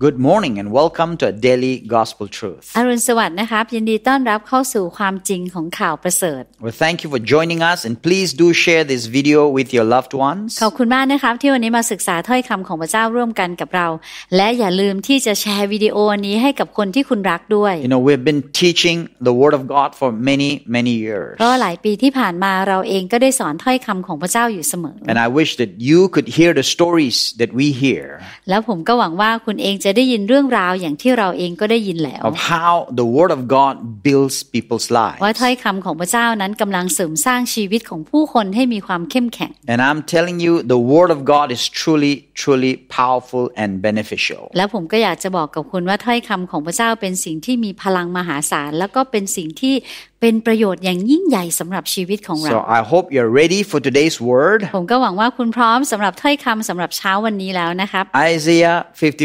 Good morning and welcome to a daily gospel truth. อรุณสวัสดิ์นะครับยินดีต้อนรับเข้าสู่ความจริงของข่าวประเสริฐ Well, thank you for joining us and please do share this video with your loved ones. ขอบคุณมากนะครับที่วันนี้มาศึกษาถ้อยคำของพระเจ้าร่วมกันกับเราและอย่าลืมที่จะแชร์วิดีโอนี้ให้กับคนที่คุณรักด้วย You know, we've been teaching the word of God for many years. เพราะหลายปีที่ผ่านมาเราเองก็ได้สอนถ้อยคำของพระเจ้าอยู่เสมอ And I wish that you could hear the stories that we hear. แล้วผมก็หวังว่าคุณเองจะได้ยินเรื่องราวอย่างที่เราเองก็ได้ยินแล้ว Of how the word of God builds people's lives. ว่าถ้อยคำของพระเจ้านั้นกำลังเสริมสร้างชีวิตของผู้คนให้มีความเข้มแข็ง And I'm telling you, the word of God is truly powerful and beneficial. แล้วผมก็อยากจะบอกกับคุณว่าถ้อยคำของพระเจ้าเป็นสิ่งที่มีพลังมหาศาลแล้วก็เป็นสิ่งที่เป็นประโยชน์อย่างยิ่งใหญ่สำหรับชีวิตของเรา So I hope you're ready for today's word. ผมก็หวังว่าคุณพร้อมสำหรับถ้อยคำสำหรับเช้าวันนี้แล้วนะครับ Isaiah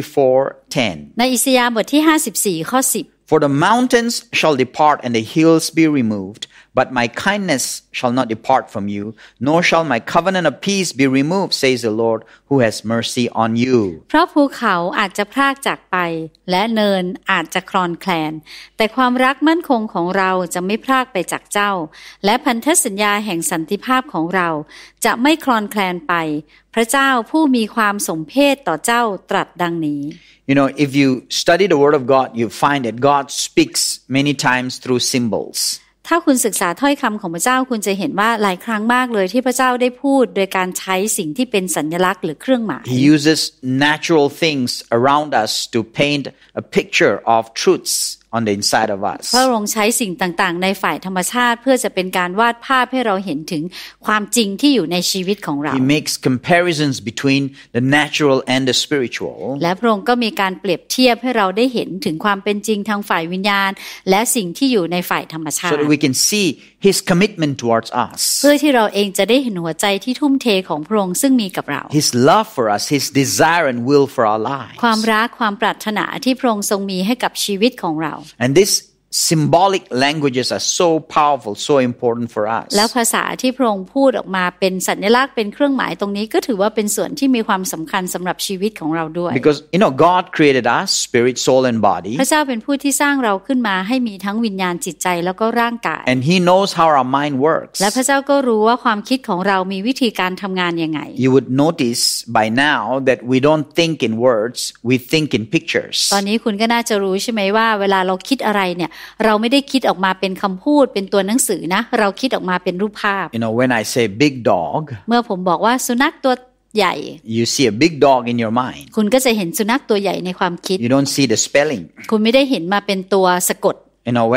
54:10. ในอิสยาห์บทที่54ข้อ10 For the mountains shall depart and the hills be removed, but my kindness shall not depart from you, nor shall my covenant of peace be removed, says the Lord, who has mercy on you. เพราะภูเขาอาจจะพรากจากไปและเนินอาจจะคลอนแคลนแต่ความรักมั่นคงของเราจะไม่พรากไปจากเจ้าและพันธสัญญาแห่งสันติภาพของเราจะไม่คลอนแคลนไปพระเจ้าผู้มีความสมเพชต่อเจ้าตรัสดังนี้ You know, if you study the Word of God, you find that God speaks many times through symbols. ถ้าคุณศึกษาถ้อยคำของพระเจ้าคุณจะเห็นว่าหลายครั้งมากเลยที่พระเจ้าได้พูดโดยการใช้สิ่งที่เป็นสัญลักษณ์หรือเครื่องหมาย He uses natural things around us to paint a picture of truths on the inside of us. พระองค์ใช้สิ่งต่างๆในฝ่ายธรรมชาติเพื่อจะเป็นการวาดภาพให้เราเห็นถึงความจริงที่อยู่ในชีวิตของเรา He makes comparisons between the natural and the spiritual. และพระองค์ก็มีการเปรียบเทียบให้เราได้เห็นถึงความเป็นจริงทางฝ่ายวิญญาณและสิ่งที่อยู่ในฝ่ายธรรมชาติ So that we can see His commitment towards us. เพื่อที่เราเองจะได้เห็นหัวใจที่ทุ่มเทของพระองค์ซึ่งมีกับเรา His love for us, His desire and will for our lives. ความรักความปรารถนาที่พระองค์ทรงมีให้กับชีวิตของเรา And this symbolic languages are so powerful, so important for us. แล้วภาษาที่พระองค์พูดออกมาเป็นสัญลักษณ์เป็นเครื่องหมายตรงนี้ก็ถือว่าเป็นส่วนที่มีความสำคัญสำหรับชีวิตของเราด้วย Because you know God created us, spirit, soul and body. พระเจ้าเป็นผู้ที่สร้างเราขึ้นมาให้มีทั้งวิญญาณจิตใจแล้วก็ร่างกาย And He knows how our mind works. และพระเจ้าก็รู้ว่าความคิดของเรามีวิธีการทำงานยังไง You would notice by now that we don't think in words, we think in pictures. ตอนนี้คุณก็น่าจะรู้ใช่ไหมว่าเวลาเราคิดอะไรเนี่ยเราไม่ได้คิดออกมาเป็นคำพูดเป็นตัวหนังสือนะเราคิดออกมาเป็นรูปภาพ You know, when I say big dog, เมื่อผมบอกว่าสุนัขตัวใหญ่ you see a big dog in your mind. คุณก็จะเห็นสุนัขตัวใหญ่ในความคิด You don't see the spelling. คุณไม่ได้เห็นมาเป็นตัวสะกด You know,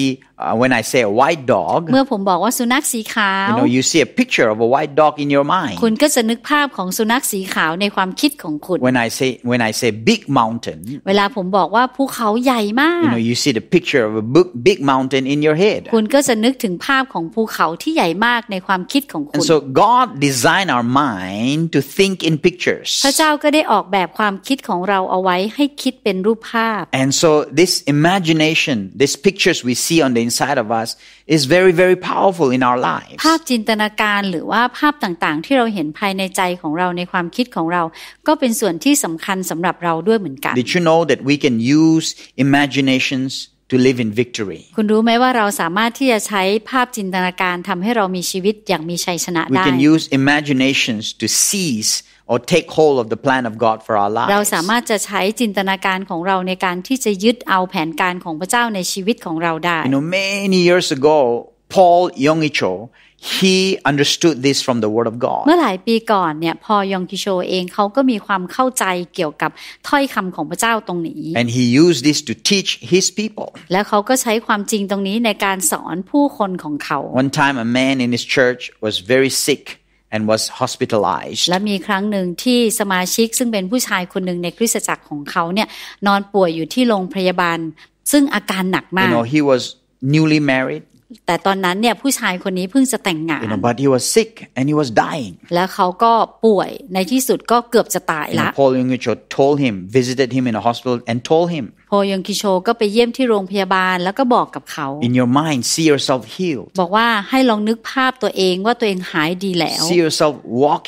when I say a white dog, เมื่อผมบอกว่าสุนัขสีขาว you know, you see a picture of a white dog in your mind. คุณก็จะนึกภาพของสุนัขสีขาวในความคิดของคุณ When I say big mountain, เวลาผมบอกว่าภูเขาใหญ่มาก you know, you see the picture of a big mountain in your head. คุณก็จะนึกถึงภาพของภูเขาที่ใหญ่มากในความคิดของคุ And ณ so God designed our mind to think in pictures. พระเจ้าก็ได้ออกแบบความคิดของเราเอาไว้ให้คิดเป็นรูปภาพ And so this imagination, these pictures we see on the inside of us is very powerful in our lives. ภาพจินตนาการหรือว่าภาพต่างๆที่เราเห็นภายในใจของเราในความคิดของเราก็เป็นส่วนที่สำคัญสำหรับเราด้วยเหมือนกัน Did you know that we can use imaginations to live in victory? คุณรู้ไหมว่าเราสามารถที่จะใช้ภาพจินตนาการทำให้เรามีชีวิตอย่างมีชัยชนะ We ได้ can use imaginations to seize or take hold of the plan of God for our เรา lives. สามารถจะใช้จินตนาการของเราในการที่จะยึดเอาแผนการของพระเจ้าในชีวิตของเราได้ You know, many years ago, Paul Yong-Icho, he understood this from the Word of เมื่ God. อหลายปีก่อนเนี่ยพอยองกิโชเองเขาก็มีความเข้าใจเกี่ยวกับถ้อยคำของพระเจ้าตรงนี้ And he used this to teach his people. และเขาก็ใช้ความจริงตรงนี้ในการสอนผู้คนของเขา One time, a man in his church was very sick.and was hospitalized. และมีครั้งหนึ่งที่สมาชิกซึ่งเป็นผู้ชายคนหนึ่งในคริสตจักรของเขาเนี่ยนอนป่วยอยู่ที่โรงพยาบาลซึ่งอาการหนักมาก You know, he was newly married. แต่ตอนนั้นเนี่ยผู้ชายคนนี้เพิ่งจะแต่งงาน You know, but he was sick and he was dying. แล้วเขาก็ป่วยในที่สุดก็เกือบจะตาย You ละ know, Paul Yong-Icho told him, visited him in a hospital and told him, พอยองกิโชก็ไปเยี่ยมที่โรงพยาบาลแล้วก็บอกกับเขา in your mind, see yourself healed. บอกว่าให้ลองนึกภาพตัวเองว่าตัวเองหายดีแล้ว See yourself walking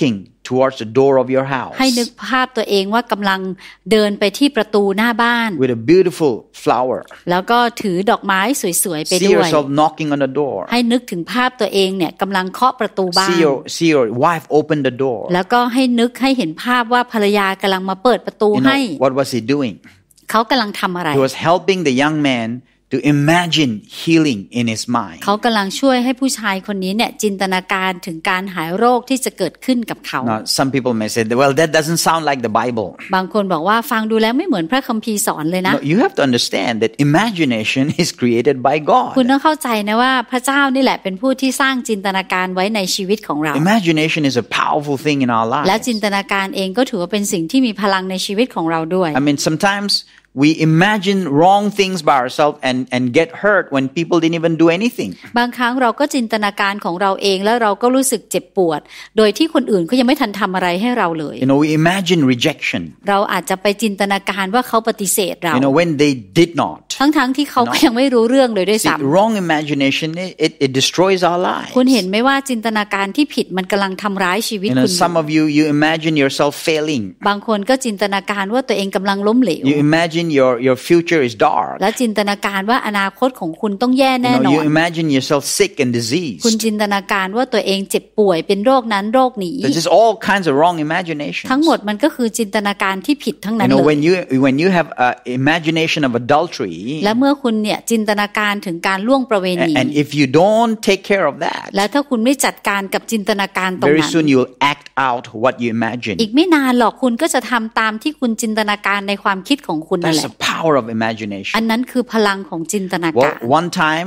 towards the door of your house ให้นึกภาพตัวเองว่ากำลังเดินไปที่ประตูหน้าบ้าน with a beautiful flower แล้วก็ถือดอกไม้สวยๆไปด้วย see yourself knocking on the door ให้นึกถึงภาพตัวเองเนี่ยกำลังเคาะประตูบ้าน see your wife open the door แล้วก็ให้นึกให้เห็นภาพว่าภรรยากำลังมาเปิดประตูให้ what was he doing เขากำลังทำอะไร he was helping the young man to imagine healing in his mind เขากำลังช่วยให้ผู้ชายคนนี้เนี่ยจินตนาการถึงการหายโรคที่จะเกิดขึ้นกับเขา Now some people may say well that doesn't sound like the Bible บางคนบอกว่าฟังดูแล้วไม่เหมือนพระคัมภีร์สอนเลยนะ No, you have to understand that imagination is created by God คุณต้องเข้าใจนะว่าพระเจ้านี่แหละเป็นผู้ที่สร้างจินตนาการไว้ในชีวิตของเรา Imagination is a powerful thing in our lives และจินตนาการเองก็ถือว่าเป็นสิ่งที่มีพลังในชีวิตของเราด้วย I mean sometimes we imagine wrong things by ourselves and get hurt when people didn't even do anything บางครั้งเราก็จินตนาการของเราเองแล้วเราก็รู้สึกเจ็บปวดโดยที่คนอื่นเขายังไม่ทันทำอะไรให้เราเลย we imagine rejection เราอาจจะไปจินตนาการว่าเขาปฏิเสธเรา when they did not ทั้งที่เขาก็ยังไม่รู้เรื่องเลยด้วยซ้ำ wrong imagination it destroys our lives คุณเห็นไหมว่าจินตนาการที่ผิดมันกำลังทำร้ายชีวิตคุณ some of you imagine yourself failing บางคนก็จินตนาการว่าตัวเองกำลังล้มเหลว you imagine your future is dark และจินตนาการว่าอนาคตของคุณต้องแย่แน่นอน you imagine yourself sick and diseased คุณจินตนาการว่าตัวเองเจ็บป่วยเป็นโรคนั้นโรคนี้ there's just all kinds of wrong imaginations ทั้งหมดมันก็คือจินตนาการที่ผิดทั้งนั้นเลย when you have imagination of adultery และเมื่อคุณเนี่ยจินตนาการถึงการล่วงประเวณี and if you don't take care of that และถ้าคุณไม่จัดการกับจินตนาการตรงนั้น very soon you'll act out what you imagine อีกไม่นานหรอกคุณก็จะทำตามที่คุณจินตนาการในความคิดของคุณนั่นแหละ that's the power of imagination อันนั้นคือพลังของจินตนาการ one time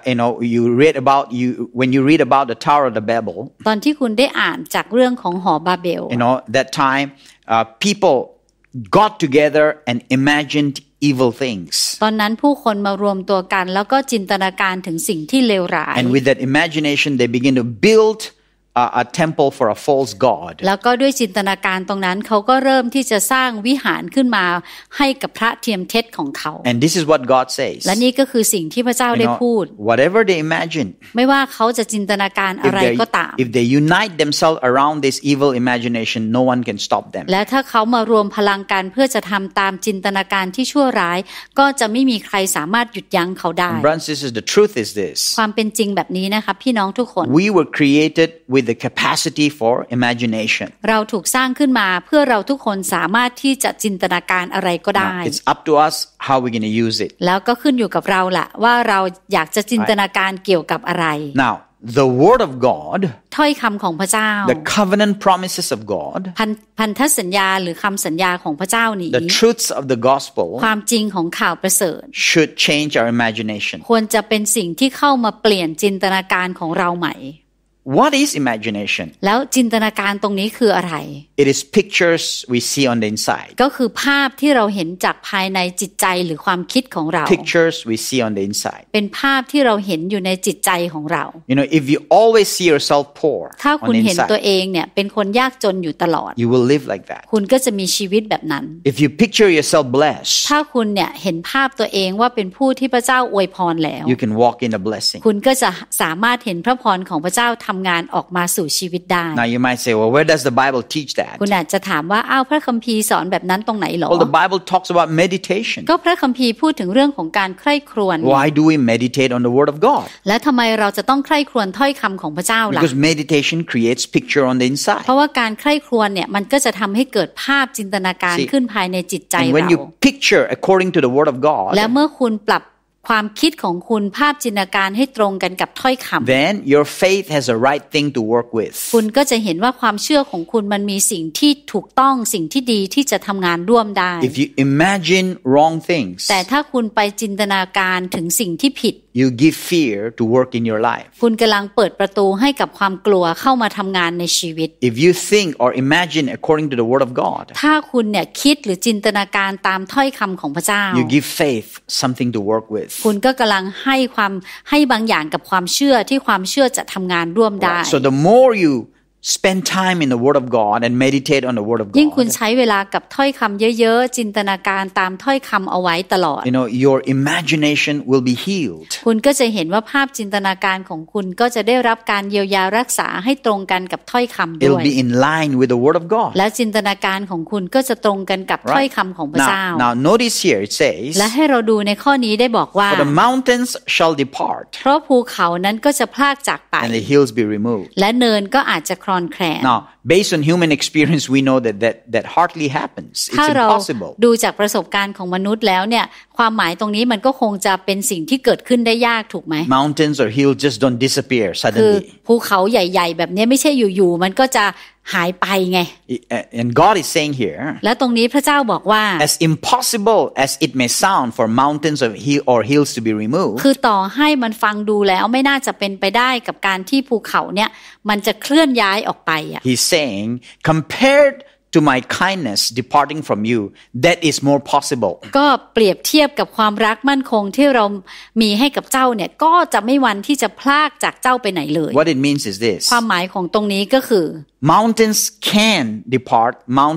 when you read about the Tower of Babel ตอนที่คุณได้อ่านจากเรื่องของหอบาเบล that time people got together and imagined evil things ตอนนั้นผู้คนมารวมตัวกันแล้วก็จินตนาการถึงสิ่งที่เลวร้าย and with that imagination they begin to build a temple for a false god แล้วก็ด้วยจินตนาการตรงนั้นเขาก็เริ่มที่จะสร้างวิหารขึ้นมาให้กับพระเทียมเท็จของเขา and this is what God says และนี่ก็คือสิ่งที่พระเจ้าได้พูด whatever they imagine ไม่ว่าเขาจะจินตนาการอะไรก็ตาม if they unite themselves around this evil imagination no one can stop them และถ้าเขามารวมพลังกันเพื่อจะทำตามจินตนาการที่ชั่วร้ายก็จะไม่มีใครสามารถหยุดยั้งเขาได้ brothers and sisters the truth is this ความเป็นจริงแบบนี้นะคะพี่น้องทุกคน we were created with the capacity for imagination เราถูกสร้างขึ้นมาเพื่อเราทุกคนสามารถที่จะจินตนาการอะไรก็ได้ it's up to us how we're going to use it แล้วก็ขึ้นอยู่กับเราล่ะว่าเราอยากจะจินตนาการเกี่ยวกับอะไร now the word of God ถ้อยคำของพระเจ้า the covenant promises of God พันธสัญญาหรือคำสัญญาของพระเจ้านี้ the truths of the gospel ความจริงของข่าวประเสริฐ should change our imagination ควรจะเป็นสิ่งที่เข้ามาเปลี่ยนจินตนาการของเราใหม่ What is imagination? แล้วจินตนาการตรงนี้คืออะไร It is pictures we see on the inside. ก็คือภาพที่เราเห็นจากภายในจิตใจหรือความคิดของเรา Pictures we see on the inside. เป็นภาพที่เราเห็นอยู่ในจิตใจของเรา if you always see yourself poor ถ้าคุณ on the เห็น inside, ตัวเองเนี่ยเป็นคนยากจนอยู่ตลอด you will live like that. คุณก็จะมีชีวิตแบบนั้น If you picture yourself blessed, ถ้าคุณเนี่ยเห็นภาพตัวเองว่าเป็นผู้ที่พระเจ้าอวยพรแล้ว you can walk in a blessing. คุณก็จะสามารถเห็นพระพรของพระเจ้าทำงานออกมาสู่ชีวิตได้ Now you might say, well, where does the Bible teach that? คุณอาจจะถามว่าพระคัมภีร์สอนแบบนั้นตรงไหนหรอ Well, the Bible talks about meditation. ก็พระคัมภีร์พูดถึงเรื่องของการใคร่ครวญ Why do we meditate on the Word of God? และทำไมเราจะต้องใคร่ครวญถ้อยคำของพระเจ้าล่ะ Because meditation creates picture on the inside. เพราะว่าการใคร่ครวญเนี่ยมันก็จะทำให้เกิดภาพจินตนาการขึ้นภายในจิตใจ And เรา when you picture according to the Word of God, และเมื่อคุณปรับความคิดของคุณภาพจินตนาการให้ตรงกันกับถ้อยคำ then your faith has a right thing to work with. คุณก็จะเห็นว่าความเชื่อของคุณมันมีสิ่งที่ถูกต้องสิ่งที่ดีที่จะทำงานร่วมได้ If you imagine wrong things, แต่ถ้าคุณไปจินตนาการถึงสิ่งที่ผิด you give fear to work in your life. คุณกำลังเปิดประตูให้กับความกลัวเข้ามาทำงานในชีวิต If you think or imagine according to the Word of God, ถ้าคุณเนี่ยคิดหรือจินตนาการตามถ้อยคำของพระเจ้า you give faith something to work with. คุณก็กำลังให้บางอย่างกับความเชื่อที่ความเชื่อจะทำงานร่วมได้ So the more you spend time in the Word of God and meditate on the Word of ยิ่งคุณ God, ใช้เวลากับถ้อยคำเยอะๆจินตนาการตามถ้อยคำเอาไว้ตลอด your imagination will be healed. คุณก็จะเห็นว่าภาพจินตนาการของคุณก็จะได้รับการเยียวยารักษาให้ตรงกันกับถ้อยคำด้วย It'll be in line with the Word of God. และจินตนาการของคุณก็จะตรงกันกับถ้อยคำของพระเจ้า Now notice here it says, และให้เราดูในข้อนี้ได้บอกว่า for the mountains shall depart เพราะภูเขานั้นก็จะพรากจากไป and the hills be removed. และเนินก็อาจจะคลอนแคลน Now, based on human experience, we know that hardly happens. ถ้า It's เรา impossible. ดูจากประสบการณ์ของมนุษย์แล้วเนี่ยความหมายตรงนี้มันก็คงจะเป็นสิ่งที่เกิดขึ้นได้ยากถูกไหม Mountains or hills just don't disappear คือ suddenly. ภูเขาใหญ่ๆแบบนี้ไม่ใช่อยู่ๆมันก็จะหายไปไง And God is saying here, และตรงนี้พระเจ้าบอกว่า as impossible as it may sound for mountains or hills to be removed, คือต่อให้มันฟังดูแล้วไม่น่าจะเป็นไปได้กับการที่ภูเขาเนี่ยมันจะเคลื่อนย้ายออกไปอ่ะ He's saying, compared to my kindness departing from you, that is more possible. ก็เปรียบเทียบกับความรักมั่นคงที่เรามีให้กับเจ้าเนี่ยก็จะไม่วันที่จะพลากจากเจ้าไปไหนเลย What it means is this. ความหมายของตรงนี้ก็คือ Mountains can depart,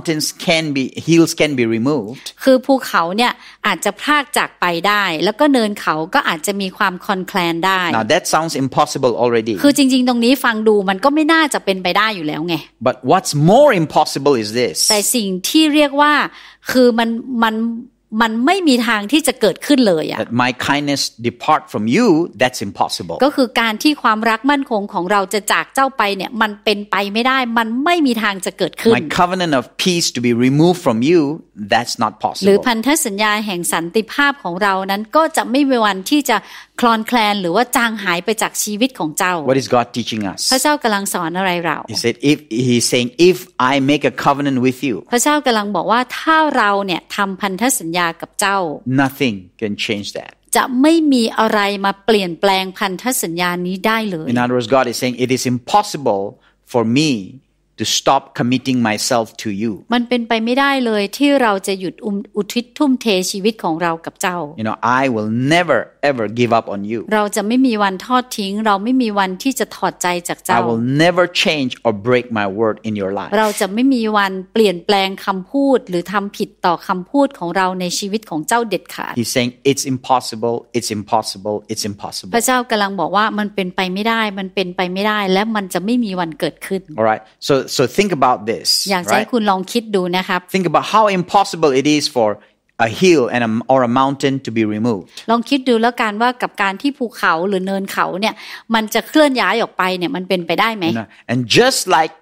hills can be removed. คือภูเขาเนี่ยอาจจะพลากจากไปได้แล้วก็เนินเขาก็อาจจะมีความคลอนแคลนได้ Now that sounds impossible already. คือจริงๆตรงนี้ฟังดูมันก็ไม่น่าจะเป็นไปได้อยู่แล้วไง But what's more impossible is this. แต่สิ่งที่เรียกว่าคือมันไม่มีทางที่จะเกิดขึ้นเลยอะ That my kindness depart from you, that's impossible. ก็คือการที่ความรักมั่นคงของเราจะจากเจ้าไปเนี่ยมันเป็นไปไม่ได้มันไม่มีทางจะเกิดขึ้น My covenant of peace to be removed from you, that's not หรือ possible. พันธสัญญาแห่งสันติภาพของเรานั้นก็จะไม่มีวันที่จะคลอนแคลนหรือว่าจางหายไปจากชีวิตของเจ้า What is God teaching us? พระเจ้ากำลังสอนอะไรเรา He's saying, if I make a covenant with you, พระเจ้ากำลังบอกว่าถ้าเราเนี่ยทำพันธสัญญากับเจ้า nothing can change that. จะไม่มีอะไรมาเปลี่ยนแปลงพันธสัญญานี้ได้เลย In other words, God is saying, it is impossible for me to stop committing myself to you. มันเป็นไปไม่ได้เลยที่เราจะหยุดอุทิศทุ่มเทชีวิตของเรากับเจ้า I will never ever give up on you. เราจะไม่มีวันทอดทิ้งเราไม่มีวันที่จะถอดใจจากเจ้า I will never change or break my word in your life. เราจะไม่มีวันเปลี่ยนแปลงคำพูดหรือทำผิดต่อคำพูดของเราในชีวิตของเจ้าเด็ดขาด He's saying it's impossible, it's impossible, it's impossible. พระเจ้ากำลังบอกว่ามันเป็นไปไม่ได้มันเป็นไปไม่ได้และมันจะไม่มีวันเกิดขึ้น All right. So think about this. อยากให้ Right? คุณลองคิดดูนะครับ Think about how impossible it is for a hill or a mountain to be removed. ลองคิดดูแล้วกันว่ากับการที่ภูเขาหรือเนินเขาเนี่ยมันจะเคลื่อนย้ายออกไปเนี่ยมันเป็นไปได้ไหม And just like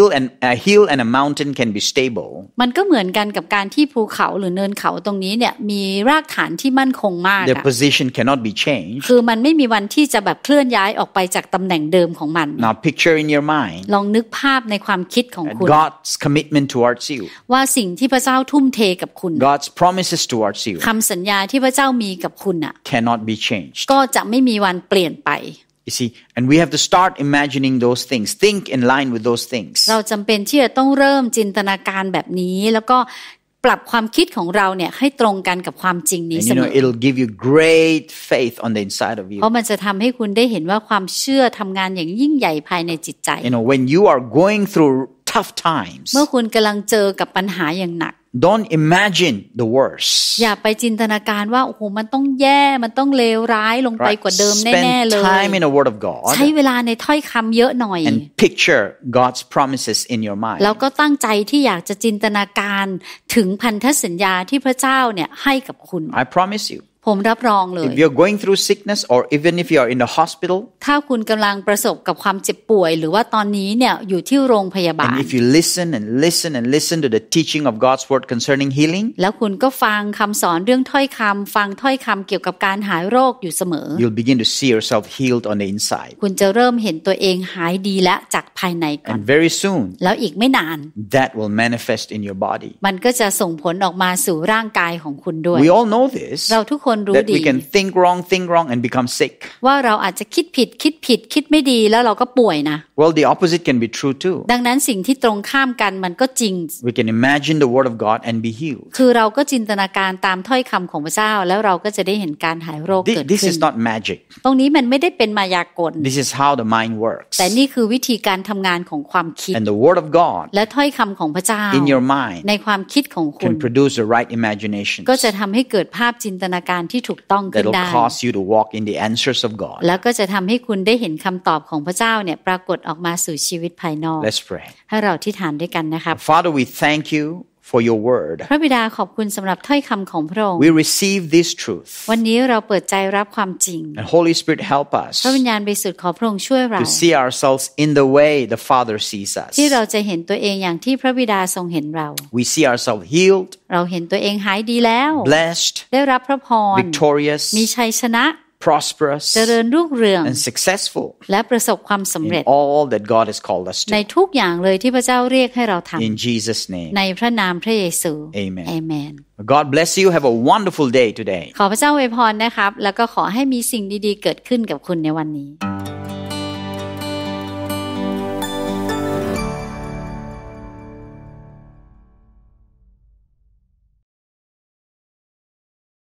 a hill and a mountain can be stable, มันก็เหมือนกันกับการที่ภูเขาหรือเนินเขาตรงนี้เนี่ยมีรากฐานที่มั่นคงมาก their position cannot be changed. คือมันไม่มีวันที่จะแบบเคลื่อนย้ายออกไปจากตำแหน่งเดิมของมัน Now picture in your mind ลองนึกภาพในความคิดของคุณ God's commitment towards you, ว่าสิ่งที่พระเจ้าทุ่มเทกับคุณ God's promises towards you คำสัญญาที่พระเจ้ามีกับคุณน่ะ cannot be changed. ก็จะไม่มีวันเปลี่ยนไป You see, and we have to start imagining those things. Think in line with those things. เราจำเป็นที่จะต้องเริ่มจินตนาการแบบนี้แล้วก็ปรับความคิดของเราเนี่ยให้ตรงกันกับความจริงนี้ And เสมอ it'll give you great faith on the inside of you. เพราะมันจะทำให้คุณได้เห็นว่าความเชื่อทำงานอย่างยิ่งใหญ่ภายในจิตใจ When you are going through tough times, เมื่อคุณกำลังเจอกับปัญหาอย่างหนัก don't imagine the worst. อย่าไปจินตนาการว่าโอ้โหมันต้องแย่มันต้องเลวร้ายลงไปกว่าเดิมแน่ๆเลย Spend time in the Word of God ใช้เวลาในถ้อยคำเยอะหน่อย and picture God's promises in your mind. แล้วก็ตั้งใจที่อยากจะจินตนาการถึงพันธสัญญาที่พระเจ้าเนี่ยให้กับคุณ I promise you. ผมรับรองเลย If you're going through sickness or even if you are in the hospital, ถ้าคุณกำลังประสบกับความเจ็บป่วยหรือว่าตอนนี้เนี่ยอยู่ที่โรงพยาบาล and if you listen and listen and listen to the teaching of God's word concerning healing, แล้วคุณก็ฟังคำสอนเรื่องถ้อยคำฟังถ้อยคำเกี่ยวกับการหายโรคอยู่เสมอ you'll begin to see yourself healed on the inside. คุณจะเริ่มเห็นตัวเองหายดีและจากภายในก่อน And very soon, แล้วอีกไม่นาน that will manifest in your body. มันก็จะส่งผลออกมาสู่ร่างกายของคุณด้วย We all know this. เราทุกคนนรู้ that ดี we can think wrong and become sick. ว่าเราอาจจะคิดผิดคิดไม่ดีแล้วเราก็ป่วยนะ Well, the opposite can be true too. ดังนั้นสิ่งที่ตรงข้ามกันมันก็จริง We can imagine the word of God and be healed. คือเราก็จินตนาการตามถ้อยคำของพระเจ้าแล้วเราก็จะได้เห็นการหายโรคเกิด This ขึ้น is not magic. ตรงนี้มันไม่ได้เป็นมายากล This is how the mind works. แต่นี่คือวิธีการทำงานของความคิด And the word of God และถ้อยคำของพระเจ้า in your mind ในความคิดของคุณ can produce the right imagination ก็จะทำให้เกิดภาพจินตนาการที่ถูกต้องขึ้ that น will ได้ cause you to walk in the answers of God. แล้วก็จะทำให้คุณได้เห็นคำตอบของพระเจ้าเนี่ยปรากฏออกมาสู่ชีวิตภายนอก Let's pray. ให้เราอธิษฐานด้วยกันนะครับ Father, we thank you for your word. พระบิดาขอบคุณสำหรับถ้อยคำของพระองค์ We receive this truth. วันนี้เราเปิดใจรับความจริง And Holy Spirit, help us พระวิญญาณบริสุทธิ์ขอพระองค์ช่วยเรา to see ourselves in the way the Father sees us. ที่เราจะเห็นตัวเองอย่างที่พระบิดาทรงเห็นเรา We see ourselves healed, เราเห็นตัวเองหายดีแล้ว blessed, ได้รับพระพร victorious, มีชัยชนะ prosperous, เจริญรุ่งเรือง and successful และประสบความสำเร็จ in all that God has called us ใน to. ทุกอย่างเลยที่พระเจ้าเรียกให้เราท In Jesus' name. ำในพระนามพระเยซู Amen. อาเมน God bless you. Have a wonderful day today. ขอพระเจ้าอวยพรนะครับแล้วก็ขอให้มีสิ่งดีๆเกิดขึ้นกับคุณในวันนี้